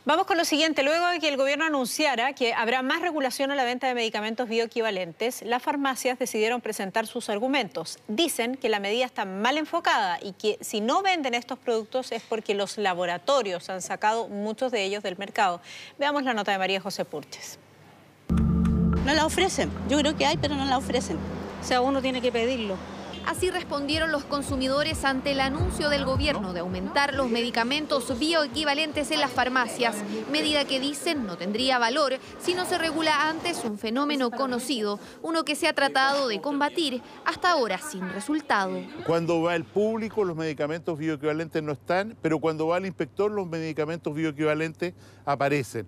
Vamos con lo siguiente. Luego de que el gobierno anunciara que habrá más regulación a la venta de medicamentos bioequivalentes, las farmacias decidieron presentar sus argumentos. Dicen que la medida está mal enfocada y que si no venden estos productos es porque los laboratorios han sacado muchos de ellos del mercado. Veamos la nota de María José Purches. No la ofrecen. Yo creo que hay, pero no la ofrecen. O sea, uno tiene que pedirlo. Así respondieron los consumidores ante el anuncio del gobierno de aumentar los medicamentos bioequivalentes en las farmacias, medida que dicen no tendría valor si no se regula antes un fenómeno conocido, uno que se ha tratado de combatir hasta ahora sin resultado. Cuando va el público los medicamentos bioequivalentes no están, pero cuando va el inspector los medicamentos bioequivalentes aparecen.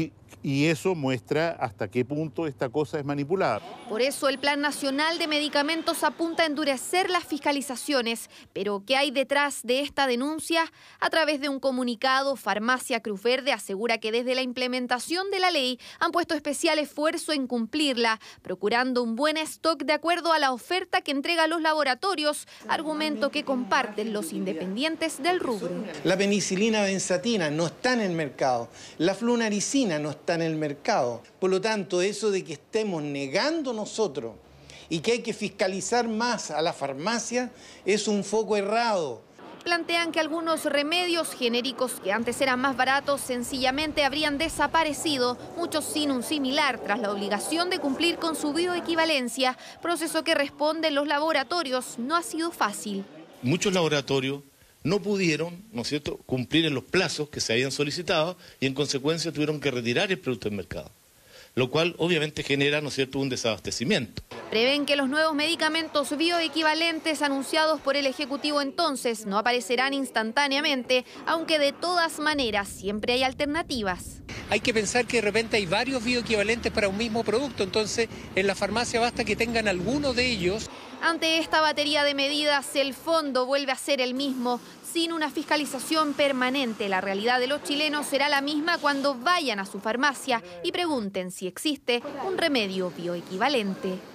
Y eso muestra hasta qué punto esta cosa es manipulada. Por eso el Plan Nacional de Medicamentos apunta a endurecer las fiscalizaciones. Pero ¿qué hay detrás de esta denuncia? A través de un comunicado, Farmacia Cruz Verde asegura que desde la implementación de la ley han puesto especial esfuerzo en cumplirla, procurando un buen stock de acuerdo a la oferta que entregan los laboratorios, argumento que comparten los independientes del rubro. La penicilina benzatina no está en el mercado, la flunaricina no está en el mercado. Por lo tanto, eso de que estemos negando nosotros y que hay que fiscalizar más a la farmacia es un foco errado. Plantean que algunos remedios genéricos que antes eran más baratos sencillamente habrían desaparecido, muchos sin un similar, tras la obligación de cumplir con su bioequivalencia, proceso que responden los laboratorios no ha sido fácil. Muchos laboratorios no pudieron, ¿no es cierto?, cumplir en los plazos que se habían solicitado y en consecuencia tuvieron que retirar el producto del mercado, lo cual obviamente genera, ¿no es cierto?, un desabastecimiento. Prevén que los nuevos medicamentos bioequivalentes anunciados por el Ejecutivo entonces no aparecerán instantáneamente, aunque de todas maneras siempre hay alternativas. Hay que pensar que de repente hay varios bioequivalentes para un mismo producto, entonces en la farmacia basta que tengan alguno de ellos. Ante esta batería de medidas, el fondo vuelve a ser el mismo. Sin una fiscalización permanente, la realidad de los chilenos será la misma cuando vayan a su farmacia y pregunten si existe un remedio bioequivalente.